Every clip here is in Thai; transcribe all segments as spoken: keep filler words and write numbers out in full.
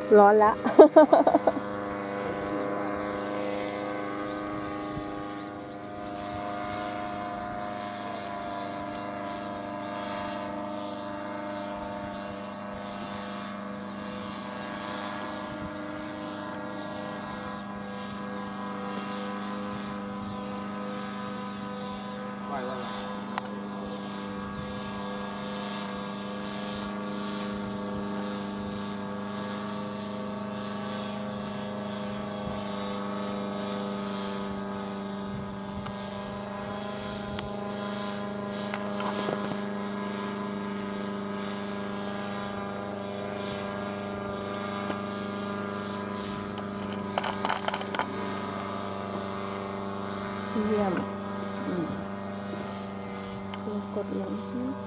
ร้อนละเยี่ยมกดลง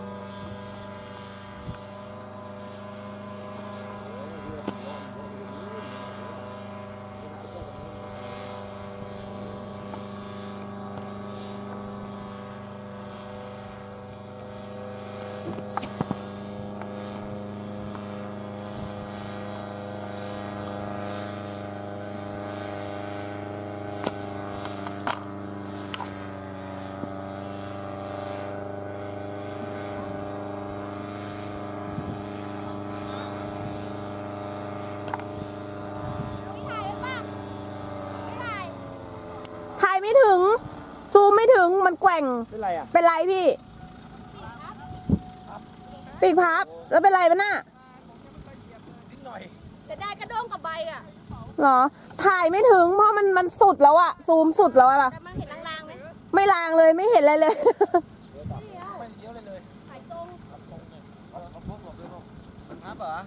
ไม่ถึงซูมไม่ถึงมันแกว่งเป็นไรอ่ะเป็นไรพี่ปีกพับแล้วเป็นไรบ้างน่ะจะได้กระด้งกับใบอ่ะเหรอถ่ายไม่ถึงเพราะมันมันสุดแล้วอ่ะซูมสุดแล้วอ่ะแต่มันเห็นลางๆไหมไม่ลางเลยไม่เห็นอะไรเลยไม่เลี้ยวเลยเลยถ่ายตรงเอาพวกหลบด้วยลูกมันพับเหรอ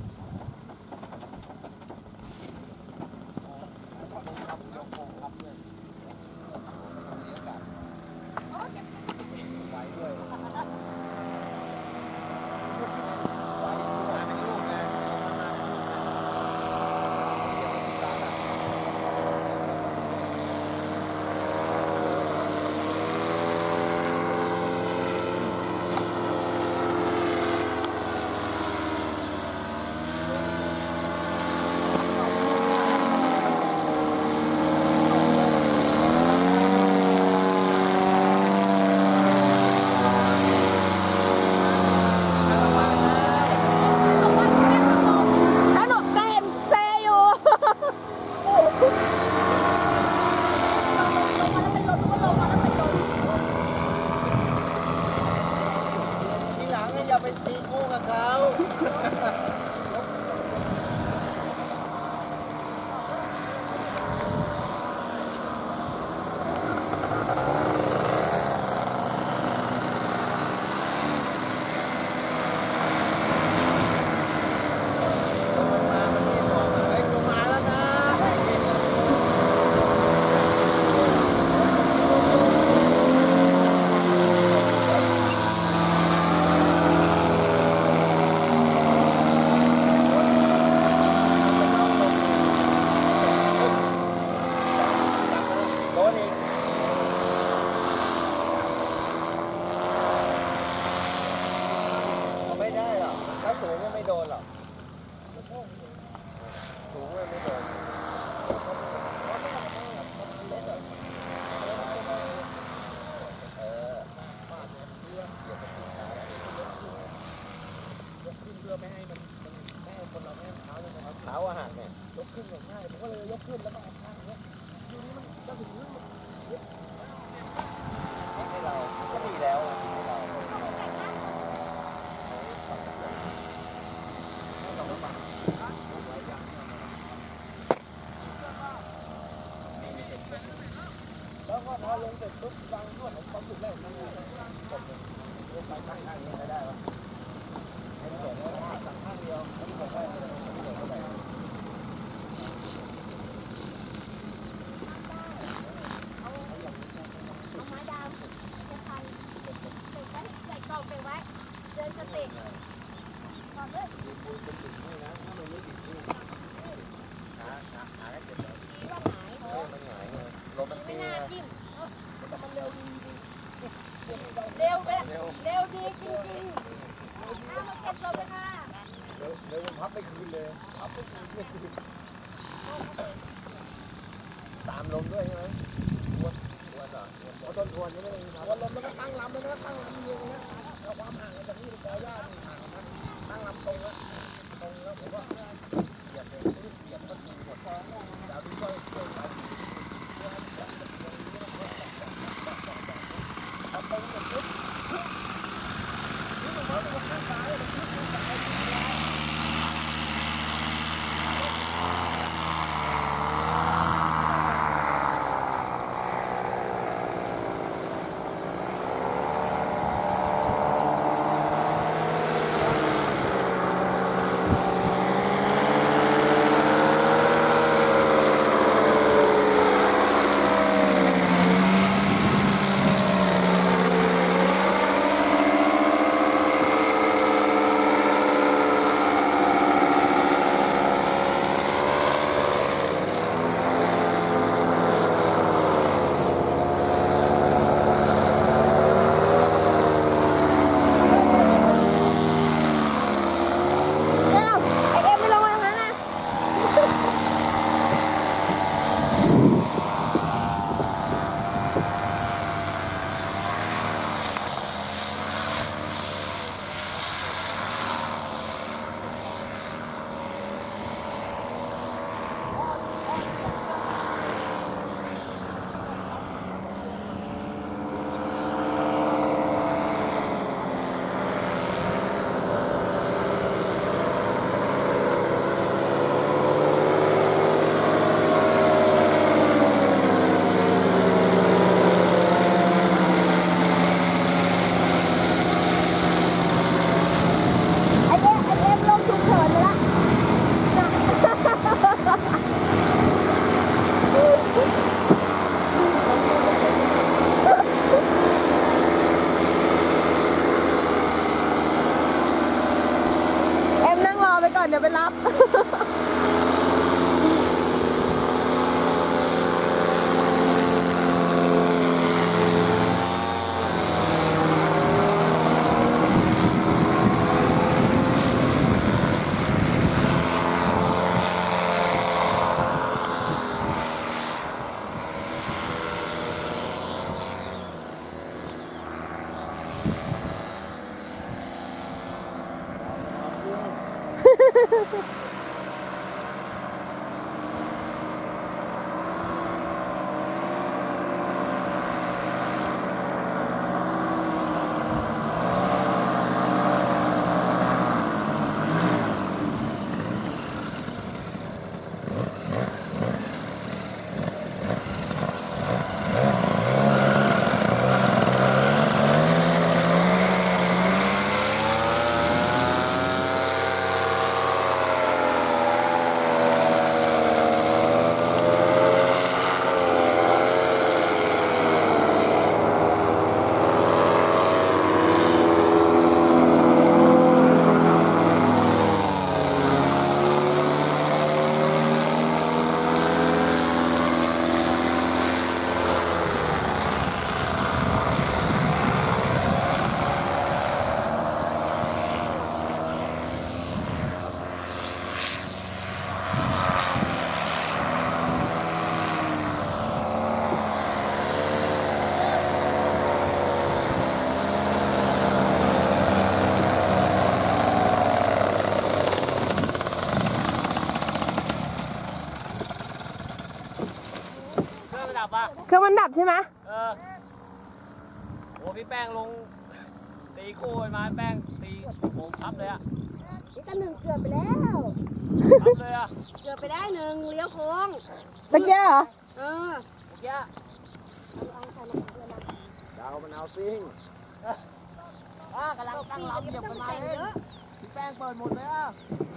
อย่าไปตีคู่กับเขา สูงก็ไม่โดนหรอกสูงก็ไม่โดนเพื่อไม่ให้มันไม่ให้คนเราไม่ให้เท้าเลยนะครับเท้าอาหารเนี่ยยกขึ้นง่ายผมก็เลยยกขึ้นแล้วก็เอาข้างนี้ดูนี้มันจะถึงให้เราก็ดีแล้วให้เราแล้วก็พอลงเสร็จปุ๊บวางนวดผมจุดแรกนั่งเลยผมลงไปช่างข้างนี้ได้ไหมไม่เกิดแล้วสั่งข้างเดียวไม่เกิดได้ไม่เกิดเท่าไหร่เอาไม้ดามจะพันเตะไว้ใส่กล่องเตะไว้เดินจะเตะก่อนเลยปูนเป็นสิ่งนี้นะถ้ามันไม่ติดนี่ขาขาขาเจ็บเลยว่าหงายเออมันหงายเลยลมมันตีนะแต่มันเร็วดีเร็วแบบเร็วดีจริงๆเอามาเก็บลมเลยค่ะเลยเลยมันพับไม่คืนเลยพับไม่คืนไม่คืนตามลมด้วยใช่ไหมทวนทวนเหรอทวนต้นทวนนี่ไม่ได้ทวนลมแล้วก็ตั้งลำเลยนะตั้งลำเดียวนะเอาความห่างจากนี่เป็นกอหญ้านี่ห่างกันนะตั้งลำตรงแล้วตรงแล้วผมว่าเหยียบเลยเหยียบก็ถูกหมดดาวที่ก็เกิดมาทำตรงหมดปุ๊บนี่มันมาจากข้างซ้ายมันขึ้นข้างซ้ายเดี๋ยวไปรับเครื่องมันดับใช่ไหมเออโอ้พี่แป้งลงตีคู่มาแป้งตีโค้งทับเลยอ่ะนี่ก็หนึ่งเกือบไปแล้วทับเลยอ่ะเกือบไปได้หนึ่งเลี้ยวโค้งเมื่อกี้เหรอเออเมื่อกี้ดาวมันเอาซิ่งอ่ากำลังตั้งลำเหยียบกันมาเลยพี่แป้งเปิดหมดเลยอ่ะ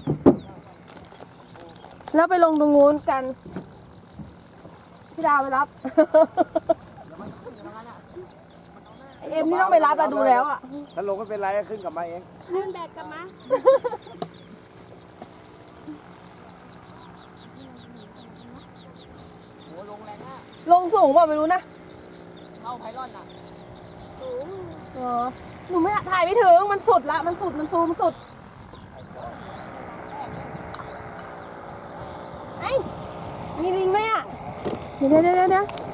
แล้วไปลงตรงนู้นกันพี่ดาวไปรับเอ็มนี่ต้องไปรับมาดูแล้วอ่ะถ้าลงไม่เป็นไรขึ้นกลับมาเองขึ้นแบกกลับมาโหลงแรงอ่ะลงสูงป่ะไม่รู้นะเข้าไพลอนอ่ะสูงอ๋อหนูไม่ถ่ายไม่ถึงมันสุดละมันสุดมันซูมสุดมีลิงไหมอ่ะเดี๋ยวเดี๋ยวเดี๋ยวเดี๋ยว